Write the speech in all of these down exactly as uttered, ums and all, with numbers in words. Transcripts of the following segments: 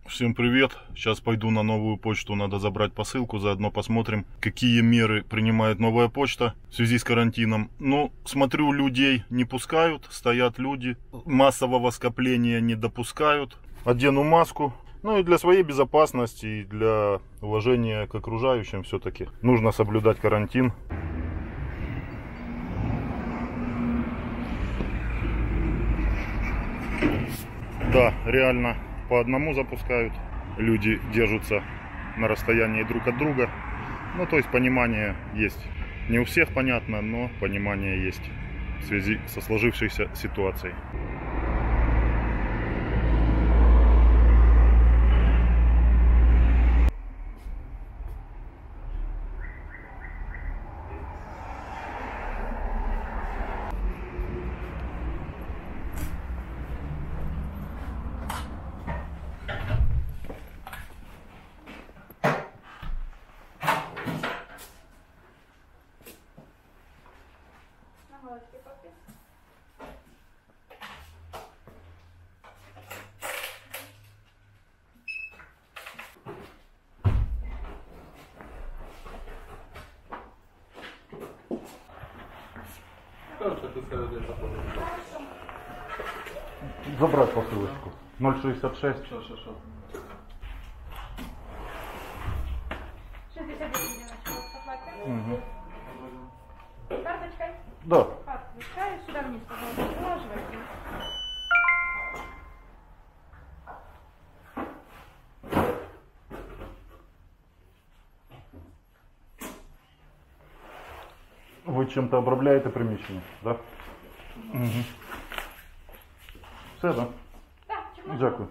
Всем привет! Сейчас пойду на новую почту, надо забрать посылку, заодно посмотрим, какие меры принимает новая почта в связи с карантином. Ну, смотрю, людей не пускают, стоят люди, массового скопления не допускают. Одену маску, ну и для своей безопасности, и для уважения к окружающим все-таки нужно соблюдать карантин. Да, реально. По одному запускают, люди держатся на расстоянии друг от друга. Ну, то есть понимание есть. Не у всех понятно, но понимание есть в связи со сложившейся ситуацией. Забрать посылочку. ноль шестьдесят шесть. шестьдесят Угу. Карточкой? Да. Отключаю, сюда вниз, пожалуйста, положивайте. Ви чим-то обробляєте приміщення, так? Да? Угу. Все, так? Так, чому? Дякую.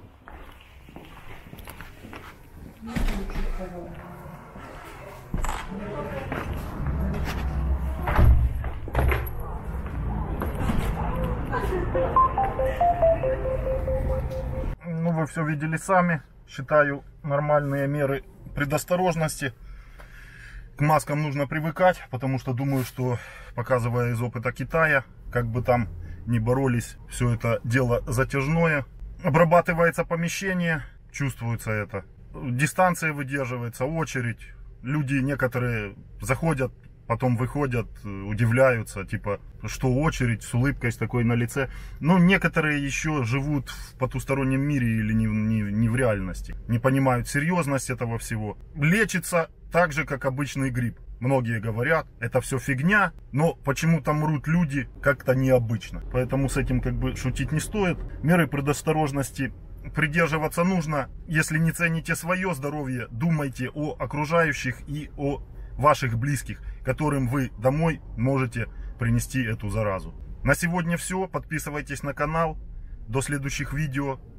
Ну, вы все видели сами. Считаю, нормальные меры предосторожности. К маскам нужно привыкать, потому что думаю, что, показывая из опыта Китая, как бы там ни боролись, все это дело затяжное. Обрабатывается помещение, чувствуется это. Дистанция выдерживается, очередь. Люди некоторые заходят, потом выходят, удивляются, типа, что очередь с улыбкой с такой на лице. Но некоторые еще живут в потустороннем мире или не, не, не в реальности. Не понимают серьезность этого всего. Лечится так же, как обычный грипп. Многие говорят, это все фигня, но почему-то мрут люди как-то необычно. Поэтому с этим как бы шутить не стоит. Меры предосторожности придерживаться нужно. Если не цените свое здоровье, думайте о окружающих и о ваших близких, которым вы домой можете принести эту заразу. На сегодня все. Подписывайтесь на канал. До следующих видео.